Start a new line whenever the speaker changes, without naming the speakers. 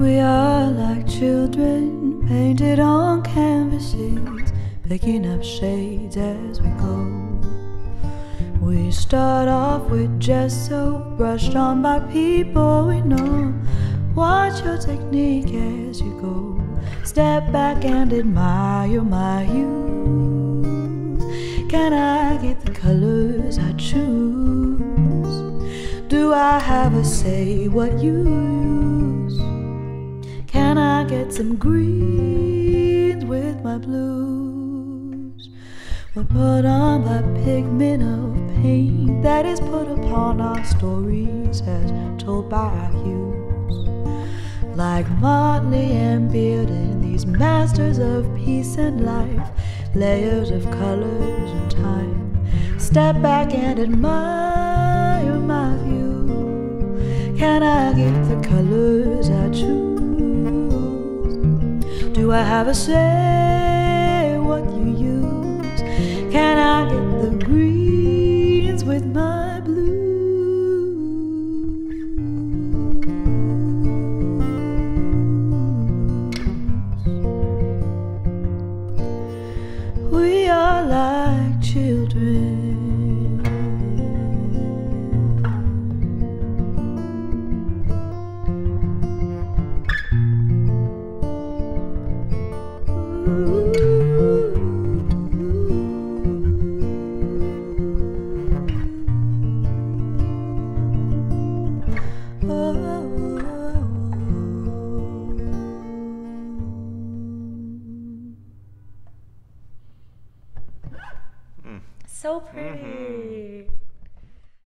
We are like children painted on canvases, picking up shades as we go. We start off with gesso, brushed on by people we know. Watch your technique as you go. Step back and admire my youth. Can I get the colors I choose? Do I have a say what you use? Can I get some greens with my blues? We're put on the pigment of paint that is put upon our stories as told by our hues. Like Motley and Bearden, these masters of peace and life, layers of colors and time. Step back and admire my view. Can I get the colors I choose? Do I have a say what you use? Can I get the greens with my blues? We are like children.
So pretty.